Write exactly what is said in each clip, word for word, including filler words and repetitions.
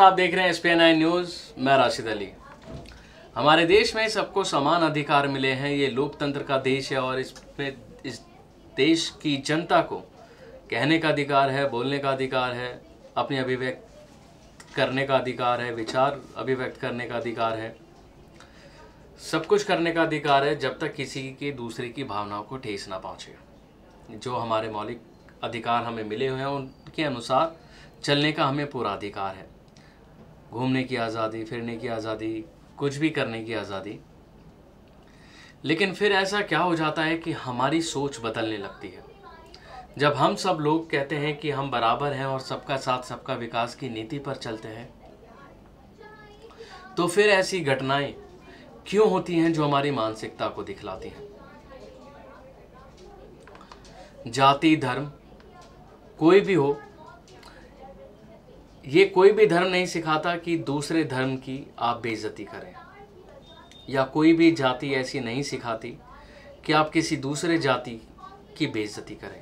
आप देख रहे हैं S P N nine news. मैं राशिद अली। हमारे देश में सबको समान अधिकार मिले हैं। ये लोकतंत्र का देश है और इसमें इस देश की जनता को कहने का अधिकार है, बोलने का अधिकार है, अपनी अभिव्यक्त करने का अधिकार है, विचार अभिव्यक्त करने का अधिकार है, सब कुछ करने का अधिकार है, जब तक किसी की दूसरे की भावनाओं को ठेस ना पहुँचे। जो हमारे मौलिक अधिकार हमें मिले हुए हैं उनके अनुसार चलने का हमें पूरा अधिकार है। घूमने की आज़ादी, फिरने की आज़ादी, कुछ भी करने की आज़ादी। लेकिन फिर ऐसा क्या हो जाता है कि हमारी सोच बदलने लगती है। जब हम सब लोग कहते हैं कि हम बराबर हैं और सबका साथ सबका विकास की नीति पर चलते हैं, तो फिर ऐसी घटनाएं क्यों होती हैं जो हमारी मानसिकता को दिखलाती हैं। जाति, धर्म, कोई भी हो, ये कोई भी धर्म नहीं सिखाता कि दूसरे धर्म की आप बेइज्जती करें, या कोई भी जाति ऐसी नहीं सिखाती कि आप किसी दूसरे जाति की बेइज्जती करें।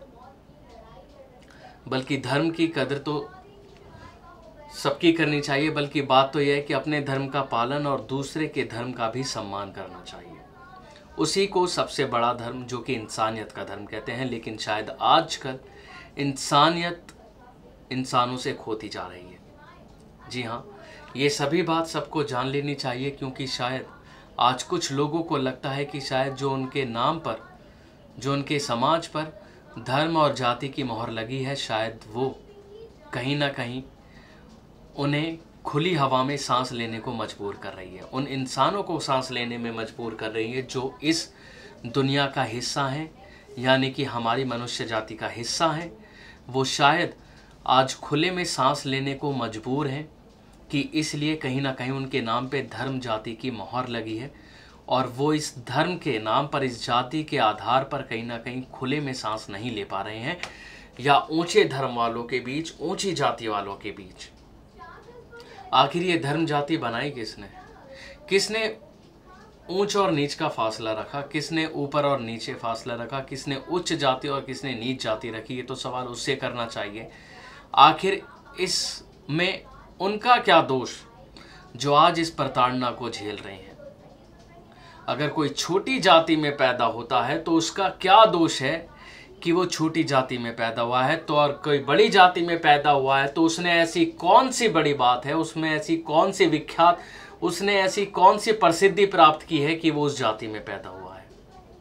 बल्कि धर्म की कदर तो सबकी करनी चाहिए, बल्कि बात तो यह है कि अपने धर्म का पालन और दूसरे के धर्म का भी सम्मान करना चाहिए। उसी को सबसे बड़ा धर्म, जो कि इंसानियत का धर्म कहते हैं। लेकिन शायद आजकल इंसानियत इंसानों से खोती जा रही है। जी हाँ, ये सभी बात सबको जान लेनी चाहिए, क्योंकि शायद आज कुछ लोगों को लगता है कि शायद जो उनके नाम पर, जो उनके समाज पर धर्म और जाति की मोहर लगी है, शायद वो कहीं ना कहीं उन्हें खुली हवा में सांस लेने को मजबूर कर रही है, उन इंसानों को सांस लेने में मजबूर कर रही है जो इस दुनिया का हिस्सा हैं, यानी कि हमारी मनुष्य जाति का हिस्सा हैं। वो शायद आज खुले में सांस लेने को मजबूर हैं कि इसलिए कहीं ना कहीं उनके नाम पे धर्म जाति की मोहर लगी है, और वो इस धर्म के नाम पर, इस जाति के आधार पर कहीं ना कहीं खुले में सांस नहीं ले पा रहे हैं, या ऊंचे धर्म वालों के बीच, ऊंची जाति वालों के बीच। आखिर ये धर्म जाति बनाई किसने? किसने ऊंच और नीच का फासला रखा? किसने ऊपर और नीचे फासला रखा? किसने उच्च जाति और किसने नीच जाति रखी? ये तो सवाल उससे करना चाहिए। आखिर इसमें उनका क्या दोष जो आज इस प्रताड़ना को झेल रहे हैं? अगर कोई छोटी जाति में पैदा होता है तो उसका क्या दोष है कि वो छोटी जाति में पैदा हुआ है, तो और कोई बड़ी जाति में पैदा हुआ है तो उसने ऐसी कौन सी बड़ी बात है, उसमें ऐसी कौन सी विख्यात, उसने ऐसी कौन सी प्रसिद्धि प्राप्त की है कि वो उस जाति में पैदा हुआ है?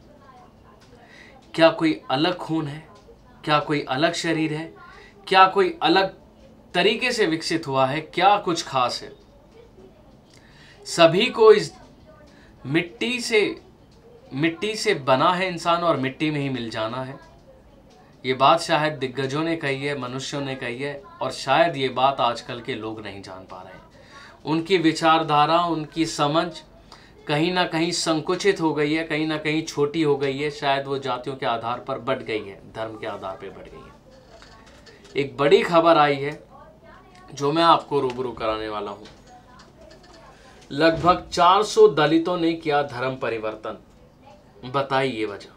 क्या कोई अलग खून है? क्या कोई अलग शरीर है? क्या कोई अलग तरीके से विकसित हुआ है? क्या कुछ खास है? सभी को इस मिट्टी से मिट्टी से बना है इंसान, और मिट्टी में ही मिल जाना है। ये बात शायद दिग्गजों ने कही है, मनुष्यों ने कही है, और शायद ये बात आजकल के लोग नहीं जान पा रहे हैं। उनकी विचारधारा, उनकी समझ कहीं ना कहीं संकुचित हो गई है, कहीं ना कहीं छोटी हो गई है। शायद वो जातियों के आधार पर बढ़ गई है, धर्म के आधार पर बढ़ गई है। एक बड़ी खबर आई है जो मैं आपको रूबरू कराने वाला हूं। लगभग चार सौ दलितों ने किया धर्म परिवर्तन। बताइए वजह।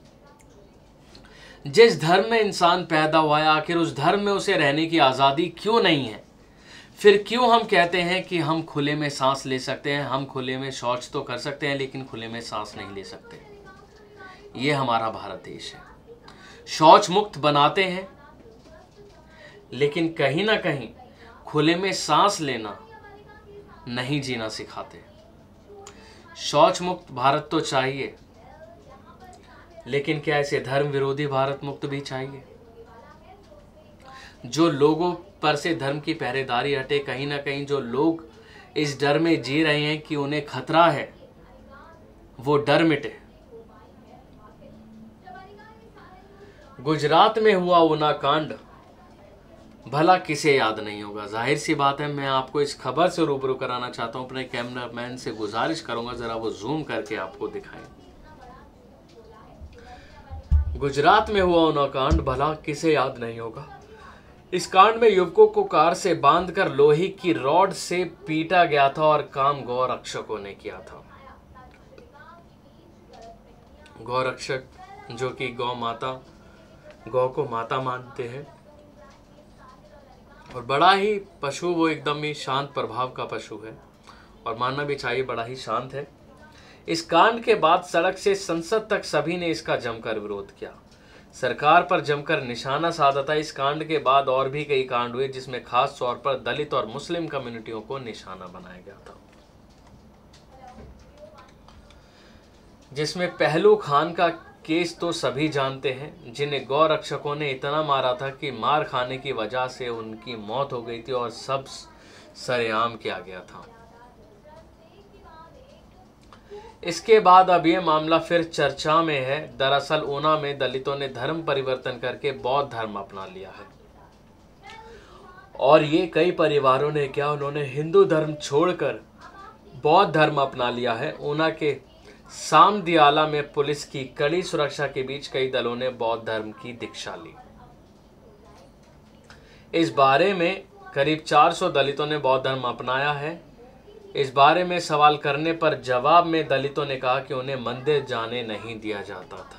जिस धर्म में इंसान पैदा हुआ है, आखिर उस धर्म में उसे रहने की आज़ादी क्यों नहीं है? फिर क्यों हम कहते हैं कि हम खुले में सांस ले सकते हैं, हम खुले में शौच तो कर सकते हैं लेकिन खुले में सांस नहीं ले सकते? ये हमारा भारत देश है। शौच मुक्त बनाते हैं, लेकिन कहीं ना कहीं खुले में सांस लेना नहीं जीना सिखाते। शौच मुक्त भारत तो चाहिए, लेकिन क्या इसे धर्म विरोधी भारत मुक्त भी चाहिए? जो लोगों पर से धर्म की पहरेदारी हटे, कहीं ना कहीं जो लोग इस डर में जी रहे हैं कि उन्हें खतरा है, वो डर मिटे। गुजरात में हुआ ऊना कांड भला किसे याद नहीं होगा? जाहिर सी बात है, मैं आपको इस खबर से रूबरू कराना चाहता हूं। अपने कैमरामैन से गुजारिश करूंगा जरा वो जूम करके आपको दिखाएं। गुजरात में हुआ ऊना कांड भला किसे याद नहीं होगा? इस कांड में युवकों को कार से बांधकर लोहे की रॉड से पीटा गया था और काम गौरक्षकों ने किया था। गौरक्षक जो कि गौ माता, गौ को माता मानते हैं, और बड़ा ही पशु वो एकदम ही शांत प्रभाव का पशु है और मानना भी चाहिए बड़ा ही शांत है। इस कांड के बाद सड़क से संसद तक सभी ने इसका जमकर विरोध किया, सरकार पर जमकर निशाना साधा था। इस कांड के बाद और भी कई कांड हुए जिसमें खास तौर पर दलित और मुस्लिम कम्युनिटियों को निशाना बनाया गया था, जिसमें पहलू खान का केस तो सभी जानते हैं, जिन्हें गौ रक्षकों ने इतना मारा था कि मार खाने की वजह से उनकी मौत हो गई थी और सब सरेआम किया गया था। इसके बाद अब ये मामला फिर चर्चा में है। दरअसल ऊना में दलितों ने धर्म परिवर्तन करके बौद्ध धर्म अपना लिया है और ये कई परिवारों ने क्या, उन्होंने हिंदू धर्म छोड़कर बौद्ध धर्म अपना लिया है। ऊना के सामदियाला में पुलिस की कड़ी सुरक्षा के बीच कई दलों ने बौद्ध धर्म की दीक्षा ली। इस बारे में करीब चार सौ दलितों ने बौद्ध धर्म अपनाया है। इस बारे में सवाल करने पर जवाब में दलितों ने कहा कि उन्हें मंदिर जाने नहीं दिया जाता था।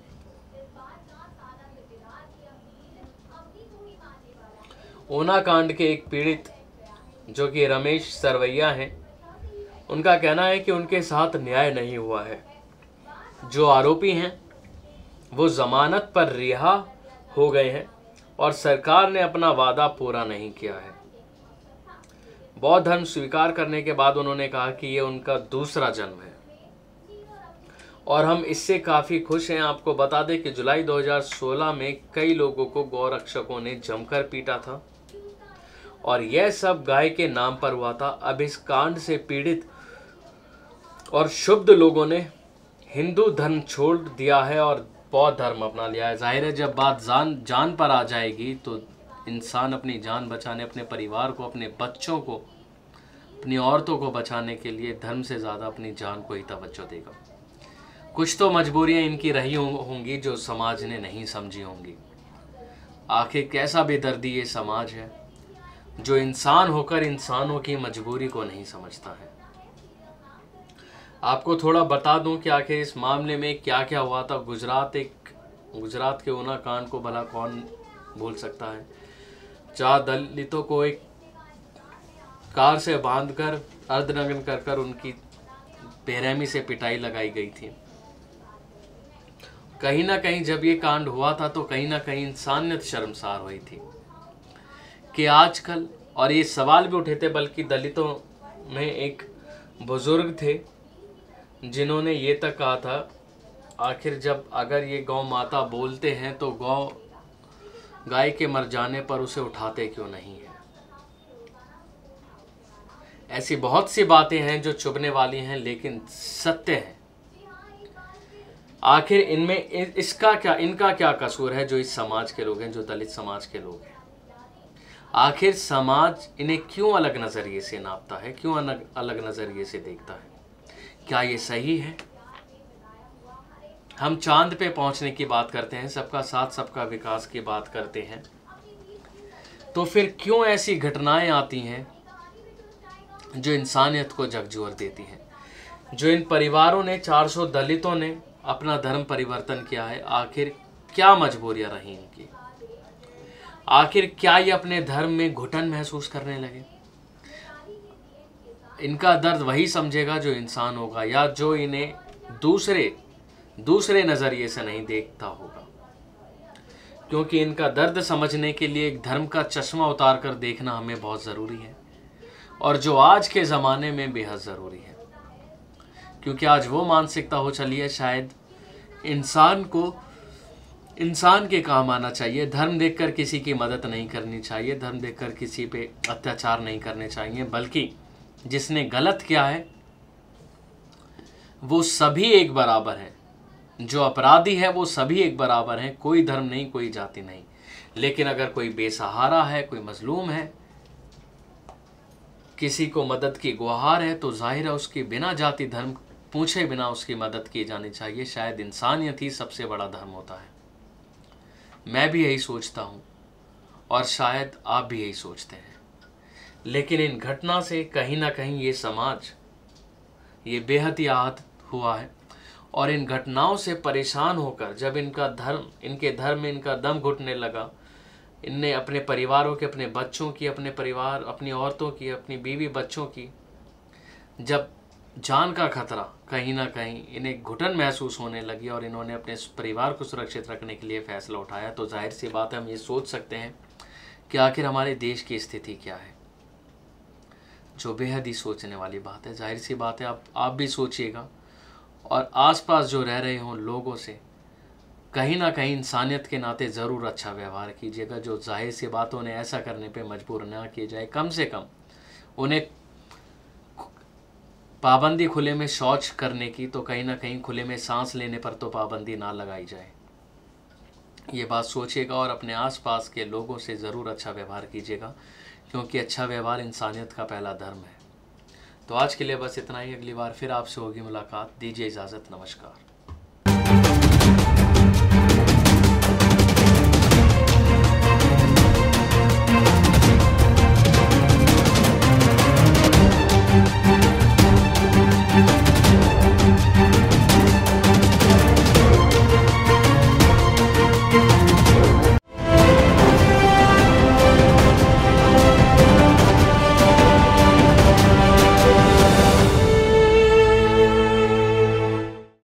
ऊना कांड के एक पीड़ित जो कि रमेश सरवैया हैं, उनका कहना है कि उनके साथ न्याय नहीं हुआ है। जो आरोपी हैं वो जमानत पर रिहा हो गए हैं और सरकार ने अपना वादा पूरा नहीं किया है। बौद्ध धर्म स्वीकार करने के बाद उन्होंने कहा कि ये उनका दूसरा जन्म है और हम इससे काफ़ी खुश हैं। आपको बता दें कि जुलाई दो हज़ार सोलह में कई लोगों को गौरक्षकों ने जमकर पीटा था और यह सब गाय के नाम पर हुआ था। अब इस कांड से पीड़ित और शुद्ध लोगों ने हिंदू धर्म छोड़ दिया है और बौद्ध धर्म अपना लिया है। जाहिर है जब बात जान जान पर आ जाएगी तो इंसान अपनी जान बचाने, अपने परिवार को, अपने बच्चों को, अपनी औरतों को बचाने के लिए धर्म से ज़्यादा अपनी जान को ही तवज्जो देगा। कुछ तो मजबूरियां इनकी रही होंगी जो समाज ने नहीं समझी होंगी। आखिर कैसा बेदर्दी ये समाज है जो इंसान होकर इंसानों की मजबूरी को नहीं समझता है। आपको थोड़ा बता दूं कि आखिर इस मामले में क्या क्या हुआ था। गुजरात एक गुजरात के ऊना कांड को भला कौन भूल सकता है। चार दलितों को एक कार से बांधकर अर्धनग्न कर कर उनकी बेरहमी से पिटाई लगाई गई थी। कहीं ना कहीं जब ये कांड हुआ था तो कहीं ना कहीं इंसानियत शर्मसार हुई थी कि आजकल, और ये सवाल भी उठे थे, बल्कि दलितों में एक बुजुर्ग थे जिन्होंने ये तक कहा था, आखिर जब अगर ये गौ माता बोलते हैं तो गौ गाय के मर जाने पर उसे उठाते क्यों नहीं है। ऐसी बहुत सी बातें हैं जो चुभने वाली हैं लेकिन सत्य है। आखिर इनमें इसका क्या इनका क्या कसूर है जो इस समाज के लोग हैं, जो दलित समाज के लोग हैं। आखिर समाज इन्हें क्यों अलग नजरिए से नापता है, क्यों अलग अलग नजरिए से देखता है। क्या ये सही है? हम चांद पे पहुंचने की बात करते हैं, सबका साथ सबका विकास की बात करते हैं, तो फिर क्यों ऐसी घटनाएं आती हैं जो इंसानियत को झकझोर देती हैं। जो इन परिवारों ने, चार सौ दलितों ने अपना धर्म परिवर्तन किया है, आखिर क्या मजबूरियां रही इनकी। आखिर क्या ये अपने धर्म में घुटन महसूस करने लगे। इनका दर्द वही समझेगा जो इंसान होगा या जो इन्हें दूसरे दूसरे नज़रिए से नहीं देखता होगा, क्योंकि इनका दर्द समझने के लिए एक धर्म का चश्मा उतार कर देखना हमें बहुत ज़रूरी है और जो आज के ज़माने में बेहद ज़रूरी है, क्योंकि आज वो मानसिकता हो चली है शायद इंसान को इंसान के काम आना चाहिए। धर्म देखकर किसी की मदद नहीं करनी चाहिए, धर्म देखकर किसी पे अत्याचार नहीं करने चाहिए, बल्कि जिसने गलत किया है वो सभी एक बराबर हैं। जो अपराधी है वो सभी एक बराबर हैं, कोई धर्म नहीं, कोई जाति नहीं। लेकिन अगर कोई बेसहारा है, कोई मजलूम है, किसी को मदद की गुहार है, तो जाहिर है उसकी बिना जाति धर्म पूछे बिना उसकी मदद की जानी चाहिए। शायद इंसानियत ही सबसे बड़ा धर्म होता है। मैं भी यही सोचता हूँ और शायद आप भी यही सोचते हैं। लेकिन इन घटना से कहीं ना कहीं ये समाज ये बेहद ही आहत हुआ है और इन घटनाओं से परेशान होकर जब इनका धर्म इनके धर्म में इनका दम घुटने लगा, इनने अपने परिवारों के, अपने बच्चों की, अपने परिवार, अपनी औरतों की, अपनी बीवी बच्चों की जब जान का खतरा कहीं ना कहीं इन्हें घुटन महसूस होने लगी और इन्होंने अपने परिवार को सुरक्षित रखने के लिए फैसला उठाया, तो जाहिर सी बात है हम ये सोच सकते हैं कि आखिर हमारे देश की स्थिति क्या है, जो बेहद ही सोचने वाली बात है। जाहिर सी बात है आप आप भी सोचिएगा और आसपास जो रह रहे हों लोगों से कहीं ना कहीं इंसानियत के नाते ज़रूर अच्छा व्यवहार कीजिएगा। जो जाहिर सी बात उन्हें ऐसा करने पे मजबूर ना किए जाए, कम से कम उन्हें पाबंदी खुले में शौच करने की, तो कहीं ना कहीं खुले में सांस लेने पर तो पाबंदी ना लगाई जाए। ये बात सोचिएगा और अपने आसपास के लोगों से ज़रूर अच्छा व्यवहार कीजिएगा, क्योंकि अच्छा व्यवहार इंसानियत का पहला धर्म है। तो आज के लिए बस इतना ही। अगली बार फिर आपसे होगी मुलाकात। दीजिए इजाज़त। नमस्कार।